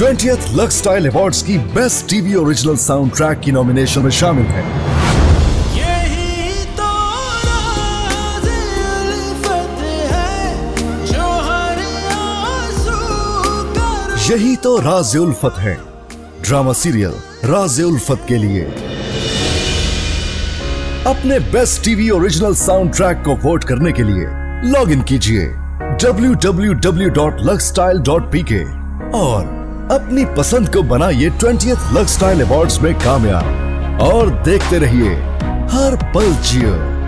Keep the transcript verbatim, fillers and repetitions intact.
Twentieth Lux Style Awards की best TV original sound track की nomination में शामिल है। यही तो राज़ उल्फत है जो हर आंसू कर... यही तो राज़ उल्फत है, ड्रामा सीरियल राज़ उल्फत के लिए अपने best TV original sound track को वोट करने के लिए लॉग इन कीजिए W W W dot Lux Style dot P K और अपनी पसंद को बनाइए ट्वेंटियथ लक्स स्टाइल अवार्ड्स में कामयाब और देखते रहिए हर पल जियो।